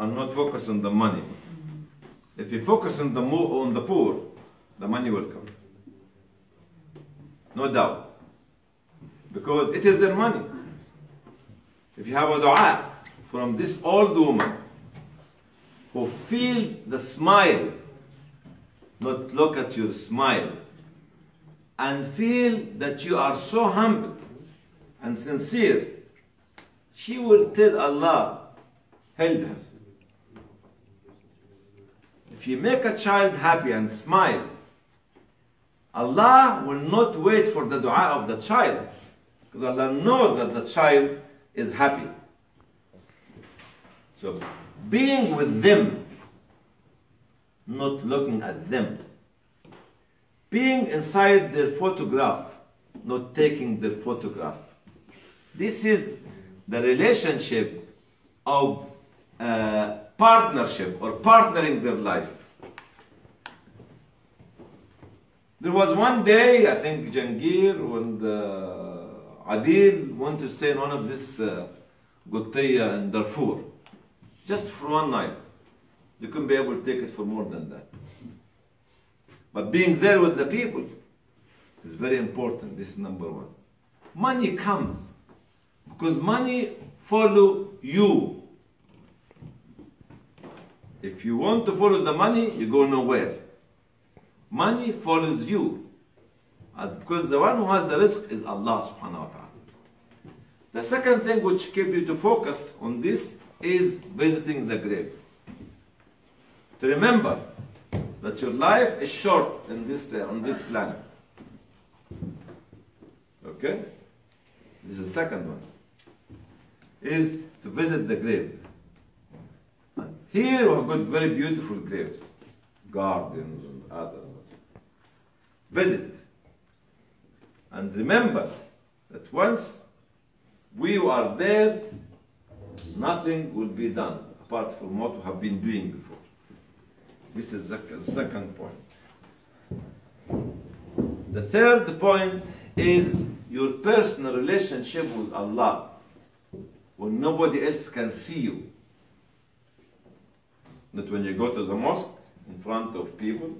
and not focus on the money. If you focus on the poor, the money will come. No doubt. Because it is their money. If you have a dua from this old woman who feels the smile, not look at your smile, and feel that you are so humble and sincere, she will tell Allah, help her. If you make a child happy and smile, Allah will not wait for the dua of the child, because Allah knows that the child is happy. So, being with them, not looking at them. Being inside their photograph, not taking their photograph. This is the relationship of partnership or partnering their life. There was one day, I think Jangir and Adil went to stay in one of this Guttiya in Darfur, just for one night. You couldn't be able to take it for more than that. But being there with the people is very important. This is number one. Money comes because money follows you. If you want to follow the money, you go nowhere. Money follows you. And because the one who has the rizq is Allah subhanahu wa ta'ala. The second thing which keeps you to focus on this is visiting the grave. To remember that your life is short on this planet. Okay? This is the second one. Is to visit the grave. And here we have got very beautiful graves, gardens and others. Visit. And remember that once we are there, nothing will be done apart from what we have been doing before. This is the second point. The third point is your personal relationship with Allah, when nobody else can see you. Not when you go to the mosque in front of people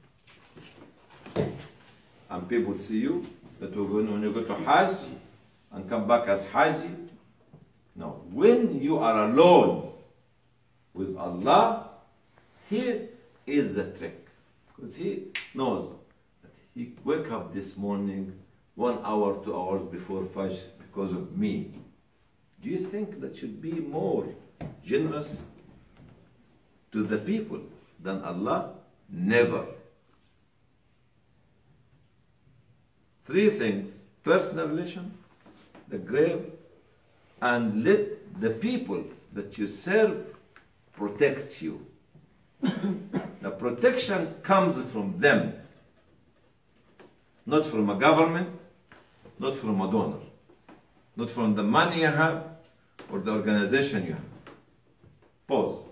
and people see you. That when you go to Hajj and come back as Haji. No, when you are alone with Allah, here is the trick. Because He knows that He wake up this morning 1 hour, 2 hours before Fajr because of me. Do you think that should be more generous to the people than Allah? Never. 3 things: personal relation, the grave, and let the people that you serve protect you. The protection comes from them, not from a government, not from a donor, not from the money you have or the organization you have. Pause.